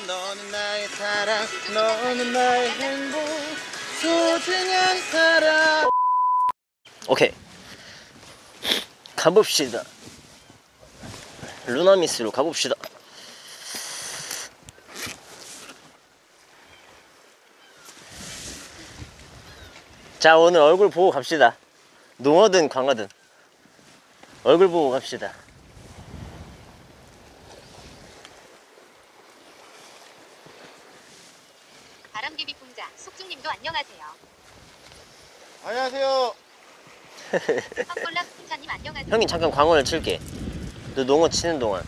너는 나의 사랑, 너는 나의 행복, 소중한 사랑. 오케이, 가봅시다. 루나미스로 가봅시다. 자, 오늘 얼굴 보고 갑시다. 농어든 광어든 얼굴 보고 갑시다. 바람개비 풍자 숙주님도 안녕하세요. 안녕하세요. 황골락 풍자님 안녕하세요. 형님 잠깐 광어를 칠게. 너 농어 치는 동안.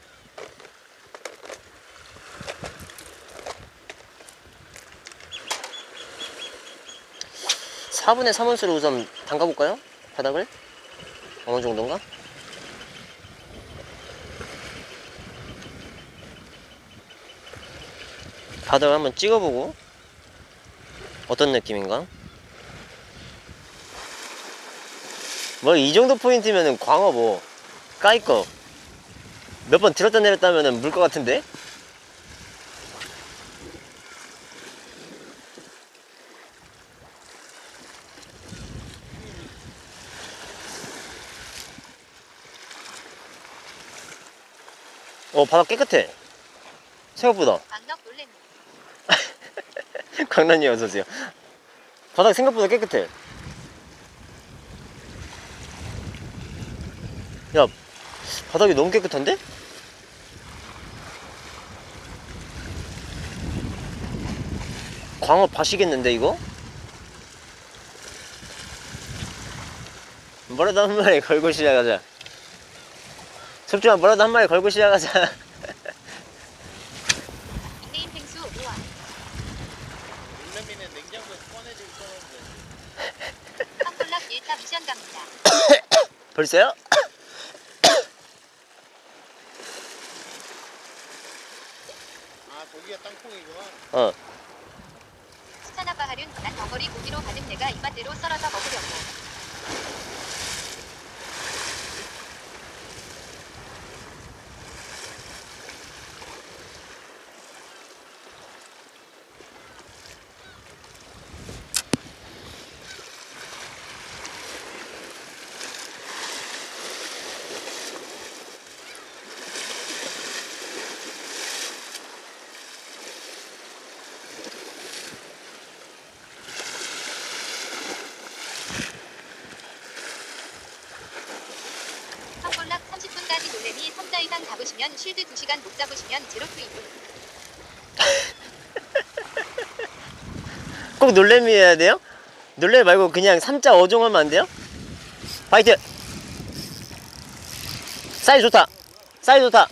(4분의 3원수로) 우선 담가볼까요? 바닥을? 어느 정도인가? 바닥을 한번 찍어보고 어떤 느낌인가? 뭐 이 정도 포인트면은 광어 뭐 까이꺼 몇 번 들었다 내렸다 하면은 물 것 같은데? 바닥 깨끗해 생각보다. 광덕 놀래미. 강난이 어서오세요. 바닥 생각보다 깨끗해. 야, 바닥이 너무 깨끗한데? 광어 밭이겠는데 이거? 뭐라도 한 마리 걸고 시작하자. 속지만 뭐라도 한 마리 걸고 시작하자. 닉네임 펭수 우와. 물레미는 냉장고에 꺼내지고 꺼내는데. 황골락 1타 미션 갑니다. 벌써요? 아, 고기가 땅콩이구나. 어. 수산아빠 하륜 난 덩어리 고기로 받은 내가 입맛대로 썰어서 먹으려고. 황골락 30분까지 놀래미 3자 이상 잡으시면 쉴드 2시간 못 잡으시면 제로 투입. 꼭 놀래미 해야 돼요? 놀래미 말고 그냥 3자 5종 하면 안 돼요? 파이트! 사이즈 좋다! 사이즈 좋다!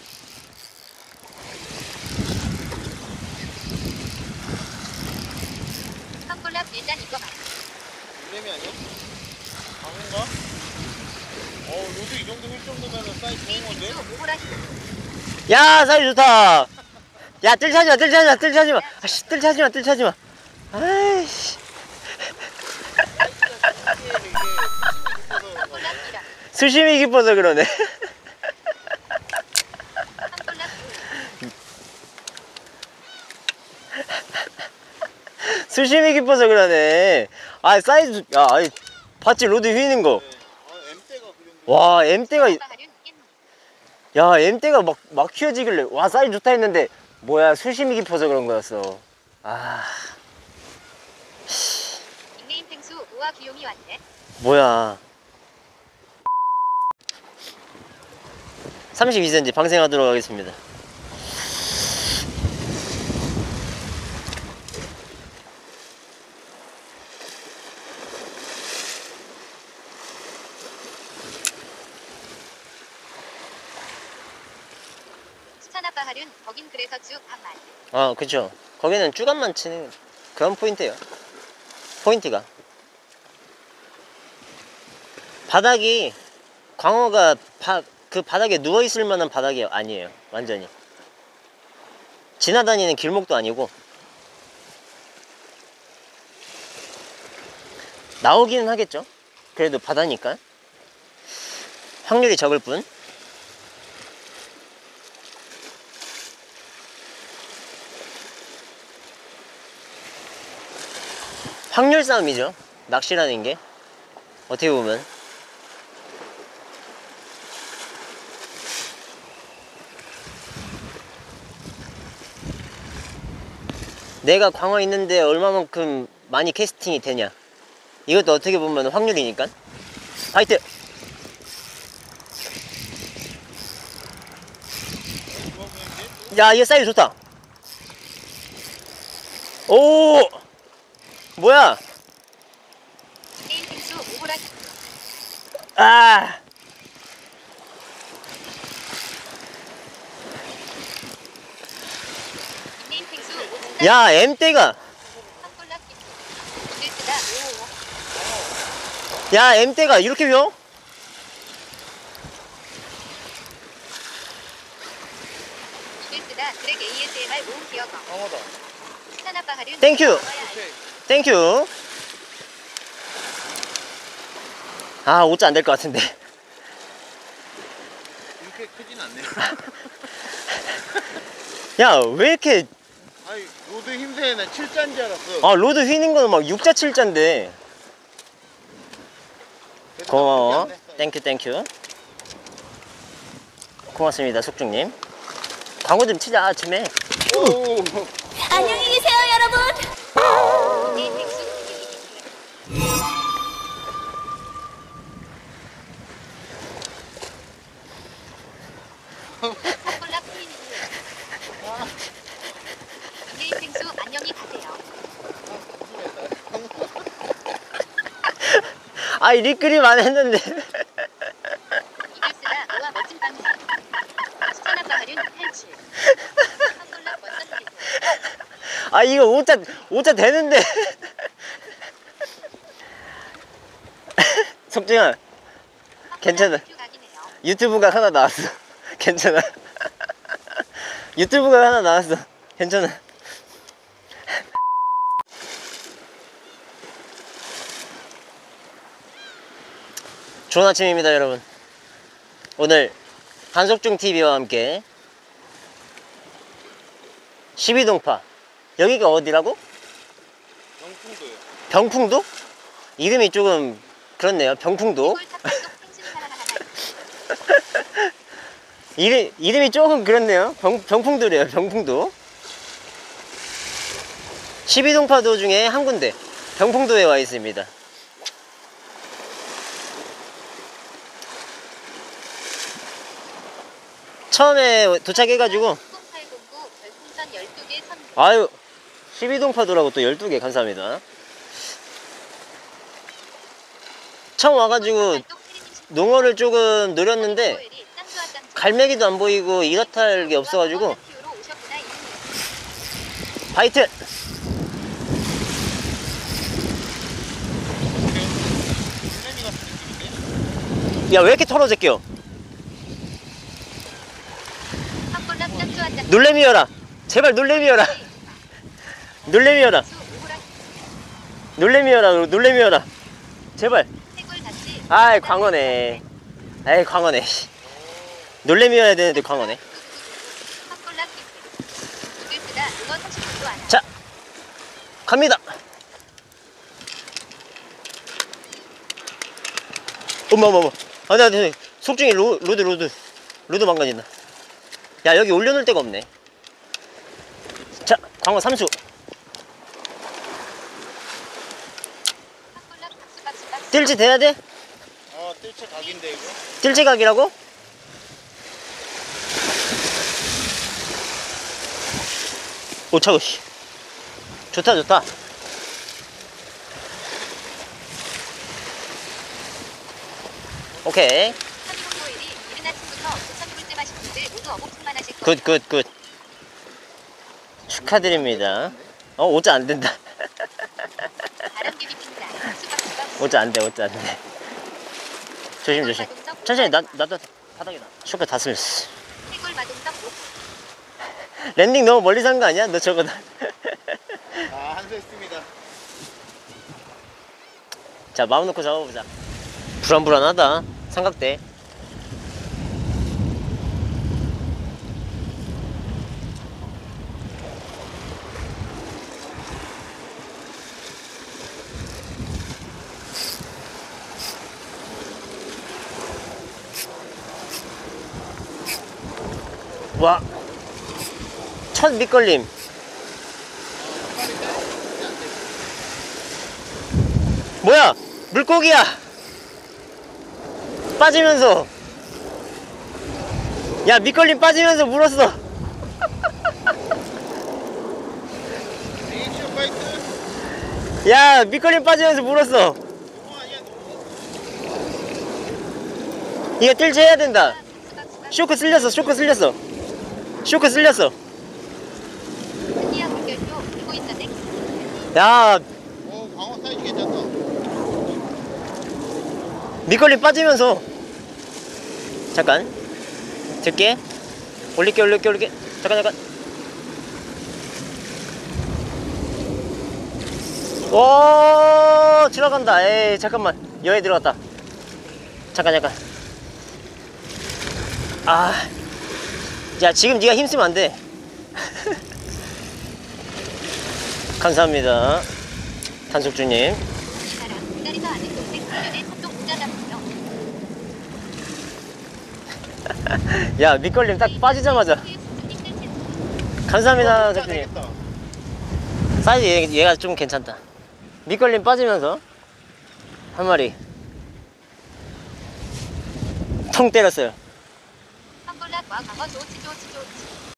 황골락 일단 이거 봐. 물레미 아니야? 강인가? 로드 이 정도 휠 정도면 사이즈 좋은 건데? 펭수 오호라. 야, 사이즈 좋다! 야, 뜰 차지마, 뜰 차지마, 뜰 차지마! 아씨, 뜰 차지마, 뜰 차지마! 아이씨. 황골락 1화. 수심이 깊어서 그러네. 황골락 2. 수심이 깊어서 그러네. 아, 사이즈, 야, 아이, 봤지? 로드 휘는 거. M대가 그 정도. 와, M대가, 아빠 하륜 깻. 야, M대가 막 휘어지길래, 와, 사이즈 좋다 했는데, 뭐야, 수심이 깊어서 그런 거였어. 아, 닉네임 펭수 우와 귀요미 왔네. 뭐야. 32cm 방생하도록 하겠습니다. 수산아빠 하륜 거긴 그래서 쭉 반만. 아, 그쵸. 거기는 쭈간만 치는 그런 포인트예요. 포인트가 바닥이 광어가 그 바닥에 누워있을 만한 바닥이 아니에요. 완전히 지나다니는 길목도 아니고. 나오기는 하겠죠. 그래도 바다니까 확률이 적을 뿐. 확률 싸움이죠. 낚시라는 게 어떻게 보면. 내가 광어 있는데 얼마만큼 많이 캐스팅이 되냐, 이것도 어떻게 보면 확률이니까. 파이트! 야, 이거 사이즈 좋다. 오! 뭐야? 게임 빙수 오보라 아! 게임 빙수 오진다. 야, M대가! 한골락 길스다. 야, M대가 이렇게 휘어? 길스다. 드랙 ASMR 모음 기어거. 강어다. 스타나빠 하륜. 땡큐. 오케이. 땡큐. 아, 5자 안 될 것 같은데. 이렇게 크진 않네요. 야, 왜 이렇게. 아니 로드 힘세 나 7자인 줄 알았어. 아, 로드 휘는 거는 막 6자 7자인데. 그래도 고마워. 나쁘지 않네. 땡큐 땡큐. 고맙습니다, 숙중님. 광고 좀 치자, 아침에. 오. 안녕히 계세요, 여러분. 게임 빙수. 한골락 프리즈. 게임 빙수 안녕히 가세요. 아이, 리그림 안 했는데. 이글스다. 우와 멋진 방송. 스타나빠 하륜 탈출. 한골락 원선 들고. 아, 이거 5자 되는데. 석진아, 괜찮아. 유튜브가 하나 나왔어. 괜찮아. 유튜브가 하나 나왔어. 괜찮아. 좋은 아침입니다, 여러분. 오늘 한석중 TV와 함께 12동파. 여기가 어디라고? 영풍도요. 병풍도? 이름이 조금 그렇네요. 병풍도. 이름이 조금 그렇네요. 병풍도래요. 병풍도. 12동파도 중에 한 군데, 병풍도에 와 있습니다. 처음에 도착해가지고, 아유, 12동파도라고 또 12개 감사합니다. 처음 와가지고 농어를 조금 노렸는데 갈매기도 안 보이고 이렇다 할 게 없어가지고. 파이트! 플래미 같은 느낌인데? 야, 왜 이렇게 털어제껴? 놀래미여라. 제발 놀래미여라. 놀래미여라. 놀래미여라. 놀래미여라. 제발. 아이, 광어네. 에이, 광어네. 놀래미여야 되는데 광어네. 자, 갑니다. 어머. 아니, 속중에 로드 망가진다. 야, 여기 올려놓을 데가 없네. 자, 광어 3수. 뜰지 돼야 돼? 뜰채 각인데 이거? 뜰지 각이라고? 오, 차고, 씨. 좋다. 오케이. 굿. 축하드립니다. 5자 안 된다. 5자 안 돼. 조심. 천천히, 나도 바닥에 나. 쇼크 다 쓸렸어. 랜딩 너무 멀리 산 거 아니야? 너 저거. 한수했습니다. 자, 마음 놓고 잡아보자. 불안하다. 삼각대. 와, 첫 밑걸림. 뭐야, 물고기야. 빠지면서, 야, 밑걸림 빠지면서 물었어. 리액션 파이트. 야, 밑걸림 빠지면서 물었어. 너무 아니야 너무. 이거 뜰채 해야 된다. 쇼크 쓸렸어, 쇼크 쓸렸어. 쇼크 쓸렸어. 흔히야 물결도 불고 있는데 야, 광어 사이즈 괜찮다. 밑걸림 빠지면서. 잠깐. 들게. 올릴게. 잠깐. 오, 들어간다. 에이, 잠깐만. 여기 들어갔다. 잠깐. 아, 야, 지금 네가 힘쓰면 안 돼. 감사합니다, 단속주님. 이사람 기다리서 아는 동생 훈련에 첫동 모자 잡으며 야, 밑걸림 딱 빠지자마자. 감사합니다, 진짜 대표님. 되겠다. 사이즈 얘가 좀 괜찮다. 밑걸림 빠지면서 한 마리 통 때렸어요. 한골락과 광어 좋지.